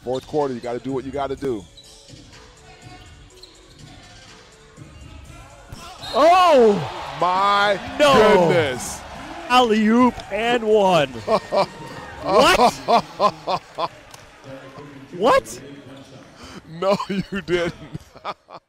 Fourth quarter, you got to do what you got to do. Oh! My No. goodness. Alley-oop and one. What? What? No, you didn't.